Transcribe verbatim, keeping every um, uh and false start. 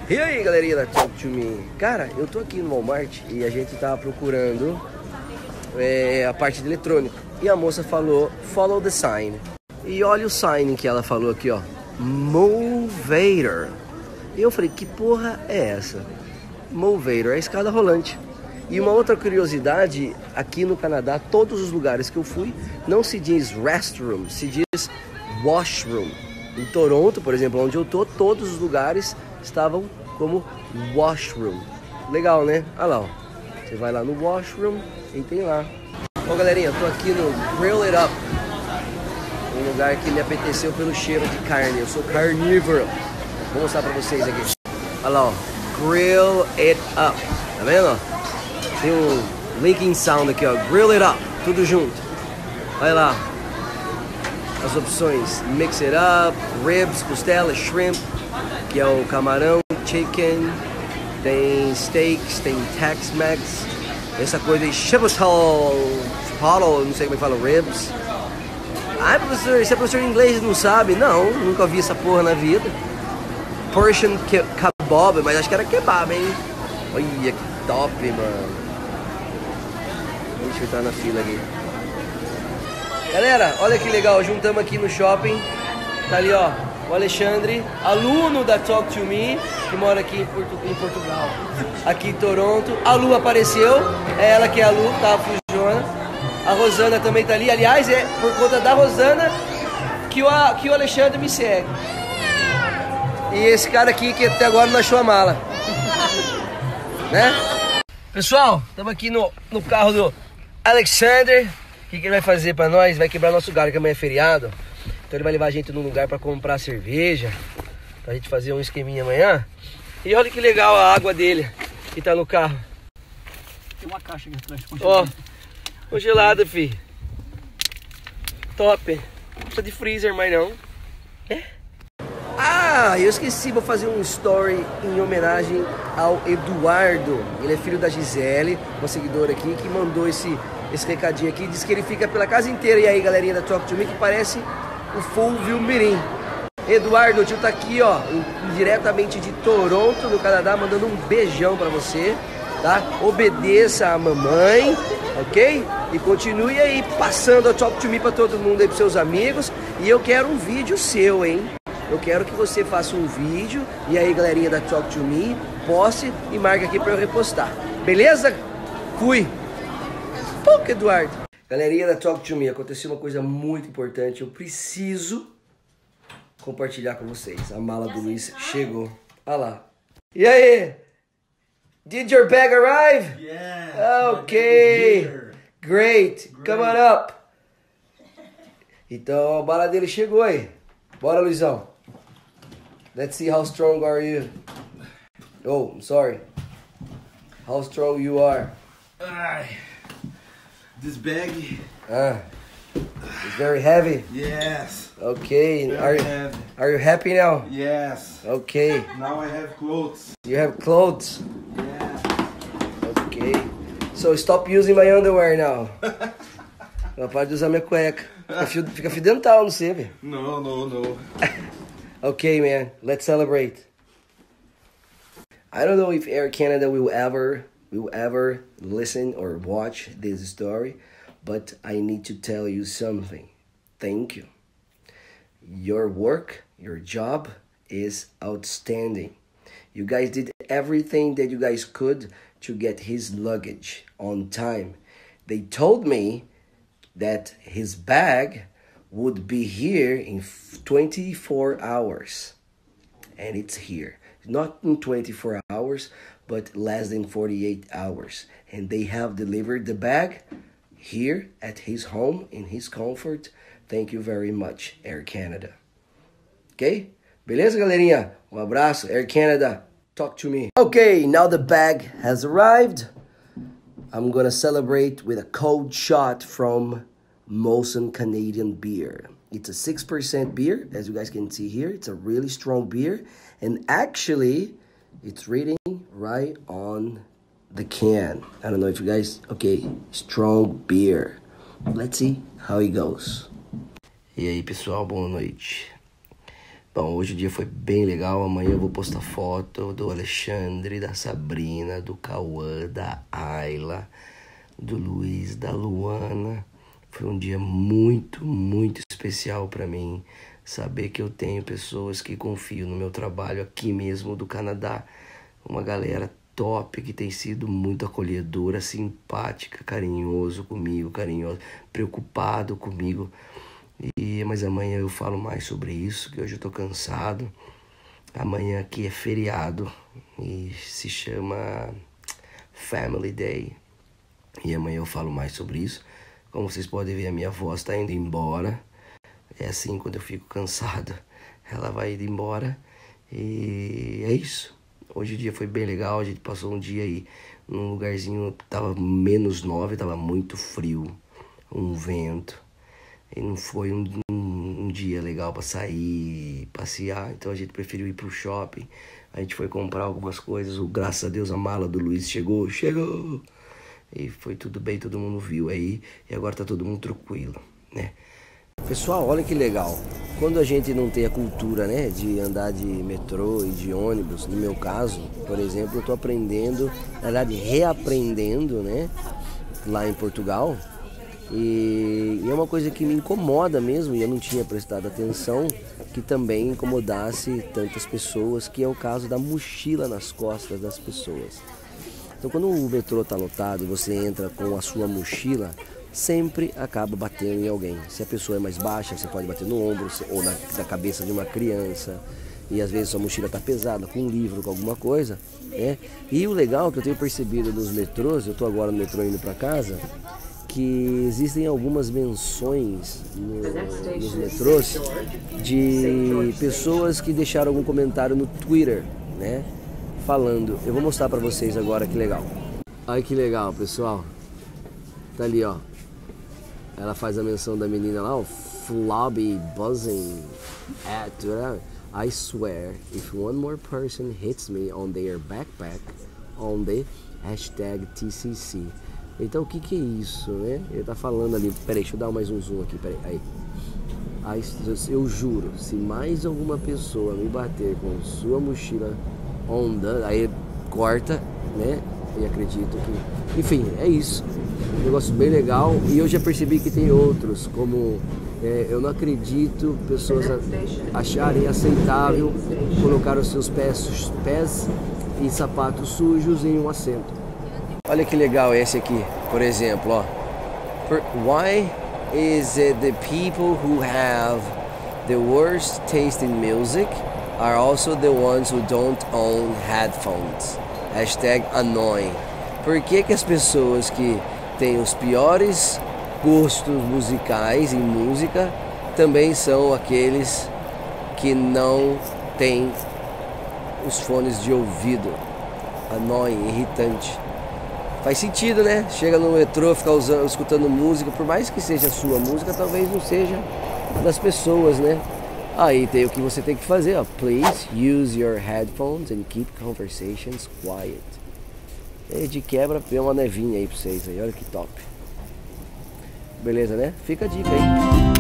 E aí, galerinha da Talk to Me? Cara, eu tô aqui no Walmart e a gente tava procurando é, a parte de eletrônico. E a moça falou, follow the sign. E olha o sign que ela falou aqui, ó. Movator. E eu falei, que porra é essa? Movator, é a escada rolante. E uma outra curiosidade, aqui no Canadá, todos os lugares que eu fui, não se diz restroom, se diz washroom. Em Toronto, por exemplo, onde eu tô, todos os lugares estavam como washroom. Legal, né? Olha lá, ó. Você vai lá no washroom e tem lá. Bom, galerinha, eu tô aqui no Grill It Up. Um lugar que me apeteceu pelo cheiro de carne. Eu sou carnívoro. Vou mostrar pra vocês aqui. Olha lá, ó. Grill It Up. Tá vendo? Tem um linking sound aqui, ó. Grill It Up. Tudo junto. Olha lá. As opções. Mix It Up, Ribs, costela, Shrimp, que é o camarão, Chicken. Tem Steaks, tem Tex-Mex. Essa coisa de Chipotle, Chipotle, não sei como é que fala, Ribs. Ai, professor, esse é professor de inglês, não sabe? Não, nunca vi essa porra na vida. Persian kebab, mas acho que era kebab, hein? Olha que top, mano. Deixa eu entrar na fila aqui. Galera, olha que legal, juntamos aqui no shopping. Tá ali, ó, o Alexandre, aluno da Talk to Me, que mora aqui em, Portu em Portugal, aqui em Toronto. A Lu apareceu, é ela que é a Lu, tá, a fujona. A Rosana também tá ali. Aliás, é por conta da Rosana que o, que o Alexandre me segue. E esse cara aqui que até agora não achou a mala. Né? Pessoal, estamos aqui no, no carro do Alexander. O que, que ele vai fazer pra nós? Vai quebrar nosso galho, que amanhã é feriado. Então ele vai levar a gente num lugar pra comprar cerveja, pra gente fazer um esqueminha amanhã. E olha que legal a água dele, que tá no carro. Tem uma caixa aqui atrás. Ó, congelada, fi. Top. Não precisa de freezer mais não. É? Ah, eu esqueci, vou fazer um story em homenagem ao Eduardo. Ele é filho da Gisele, uma seguidora aqui, que mandou esse, esse recadinho aqui. Diz que ele fica pela casa inteira. E aí, galerinha da Talk to Me, que parece o Fulvio Mirim. Eduardo, o tio tá aqui, ó, diretamente de Toronto, no Canadá, mandando um beijão pra você, tá? Obedeça a mamãe, ok? E continue aí passando a Talk to Me pra todo mundo aí, pros seus amigos. E eu quero um vídeo seu, hein? Eu quero que você faça um vídeo e aí, galerinha da Talk to Me, poste e marque aqui pra eu repostar. Beleza? Fui! Pouco, Eduardo! Galerinha da Talk to Me, aconteceu uma coisa muito importante. Eu preciso compartilhar com vocês. A mala do Luiz chegou. Olha lá. E aí? Did your bag arrive? Yeah. Okay. Great. Come on up. Então a bala dele chegou aí. Bora, Luizão. Let's see how strong are you. Oh, I'm sorry. How strong you are. Ai. This bag. Ah. It's very heavy. Yes. Okay. Very Are you, heavy. are you happy now? Yes. Okay. Now I have clothes. You have clothes? Yeah. Okay. So stop using my underwear now. Não pode usar minha cueca. Fica fio, fica fio dental, não sei, velho. No, no, no. Okay, man. Let's celebrate. I don't know if Air Canada will ever, will ever listen or watch this story, but I need to tell you something. Thank you. Your work, your job is outstanding. You guys did everything that you guys could to get his luggage on time. They told me that his bag would be here in twenty-four hours. And it's here. Not in twenty-four hours, but less than forty-eight hours. And they have delivered the bag here at his home, in his comfort. Thank you very much, Air Canada. Ok? Beleza, galerinha? Um abraço, Air Canada. Talk to me. Okay, now the bag has arrived. I'm gonna celebrate with a cold shot from Molson Canadian beer. It's a six percent beer, as you guys can see here. It's a really strong beer. And actually, it's reading right on the can. I don't know if you guys... Okay, strong beer. Let's see how it goes. E aí, pessoal, boa noite. Bom, hoje o dia foi bem legal. Amanhã eu vou postar foto do Alexandre, da Sabrina, do Cauã, da Ayla, do Luiz, da Luana. Foi um dia muito, muito especial para mim. Saber que eu tenho pessoas que confiam no meu trabalho aqui mesmo do Canadá. Uma galera top que tem sido muito acolhedora, simpática, carinhoso comigo, carinhoso, preocupado comigo. E, mas amanhã eu falo mais sobre isso, que hoje eu tô cansado. Amanhã aqui é feriado e se chama Family Day. E amanhã eu falo mais sobre isso. Como vocês podem ver, a minha voz está indo embora. É assim, quando eu fico cansado, ela vai indo embora. E é isso. Hoje o dia foi bem legal. A gente passou um dia aí num lugarzinho, tava menos nove, tava muito frio, um vento. E não foi um, um, um dia legal para sair, passear. Então a gente preferiu ir pro shopping. A gente foi comprar algumas coisas. O, graças a Deus a mala do Luiz chegou, chegou! E foi tudo bem, todo mundo viu aí. E agora tá todo mundo tranquilo, né? Pessoal, olha que legal. Quando a gente não tem a cultura, né, de andar de metrô e de ônibus, no meu caso, por exemplo, eu tô aprendendo, na verdade reaprendendo, né, lá em Portugal. E, e é uma coisa que me incomoda mesmo, e eu não tinha prestado atenção, que também incomodasse tantas pessoas, que é o caso da mochila nas costas das pessoas. Então quando o metrô está lotado e você entra com a sua mochila, sempre acaba batendo em alguém. Se a pessoa é mais baixa, você pode bater no ombro ou na, na cabeça de uma criança. E às vezes sua mochila está pesada, com um livro, com alguma coisa, né? E o legal que eu tenho percebido nos metrôs, eu estou agora no metrô indo para casa, que existem algumas menções no, nos metrôs de pessoas que deixaram algum comentário no Twitter, né? Falando, eu vou mostrar pra vocês agora que legal. Olha que legal, pessoal. Tá ali, ó. Ela faz a menção da menina lá, o Flobby buzzing at I swear, if one more person hits me on their backpack on the hashtag T C C. Então o que que é isso, né? Ele tá falando ali, peraí, deixa eu dar mais um zoom aqui, peraí, aí. Aí, eu juro, se mais alguma pessoa me bater com sua mochila onda, aí corta, né? E acredito que... Enfim, é isso. Um negócio bem legal. E eu já percebi que tem outros, como... É, eu não acredito pessoas acharem aceitável colocar os seus pés, pés e sapatos sujos em um assento. Olha que legal esse aqui, por exemplo, ó. Why is it the people who have the worst taste in music are also the ones who don't own headphones? Hashtag annoying. Por que que as pessoas que têm os piores gostos musicais em música também são aqueles que não têm os fones de ouvido? Annoying, irritante. Faz sentido, né? Chega no metrô, fica usando, escutando música, por mais que seja a sua música, talvez não seja a das pessoas, né? Aí tem o que você tem que fazer, ó. Please use your headphones and keep conversations quiet. E de quebra, tem uma nevinha aí pra vocês aí, olha que top. Beleza, né? Fica a dica aí.